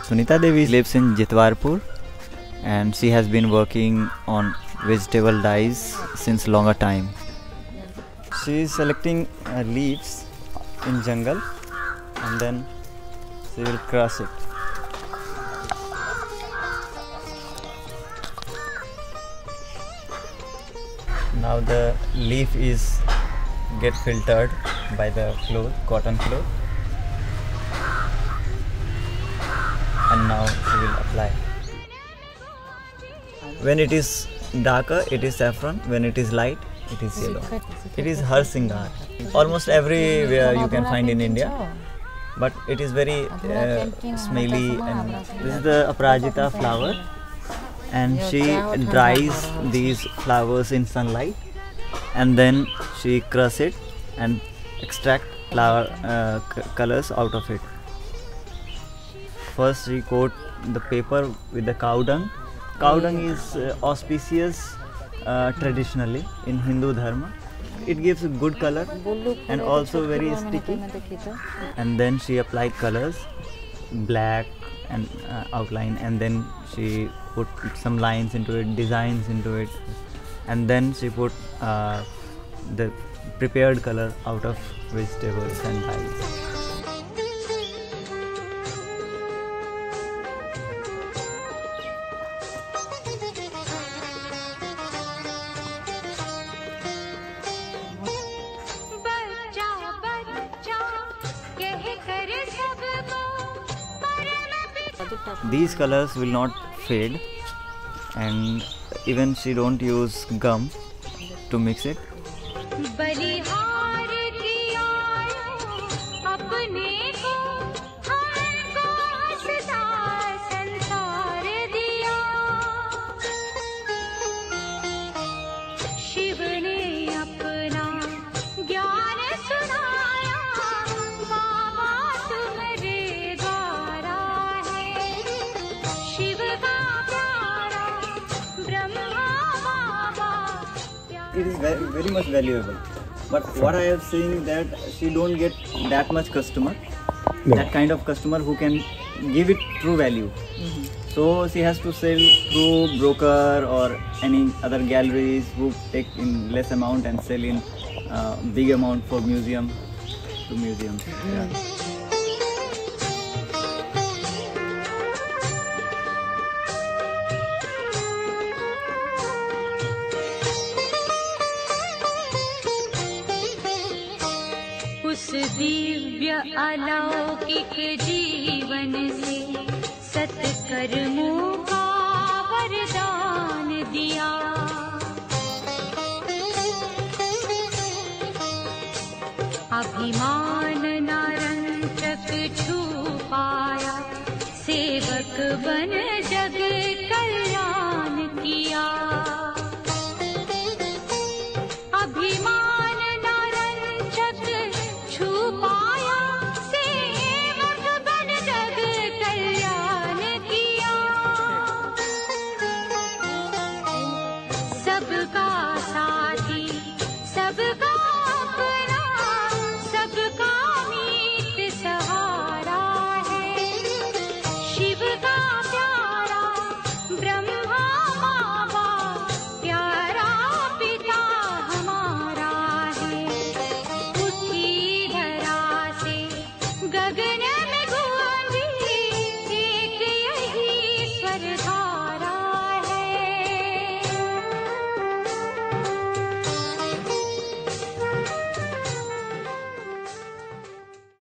Sunita Devi lives in Jitwarpur and she has been working on vegetable dyes since longer time. She is selecting leaves in jungle and then she will crush it. Now the leaf is get filtered by the cloth, cotton cloth, and now she will apply. When it is darker, it is saffron. When it is light, it is yellow. It is Har Singar. Almost everywhere you can find in India, but it is very smelly. And this is the Aparajita flower, and she dries these flowers in sunlight, and then she crush it and extract flower colors out of it. First, she coat the paper with the cow dung. Cow dung is auspicious traditionally in Hindu Dharma. It gives a good color and also very sticky. And then she applied colors, black and outline, and then she put some lines into it, designs into it, and then she put the prepared color out of vegetables and dyes. These colors will not fade, and even she don't use gum to mix it. It is very much valuable, but what I have seen that she don't get that much customer, that kind of customer who can give it true value. So she has to sell through broker or any other galleries who take in less amount and sell in big amount for museum to museum. उस दिव्य अलौकिक जीवन से सत्कर्मों का वरदान दिया। अभिमान न रंचक छू पाया, सेवक बन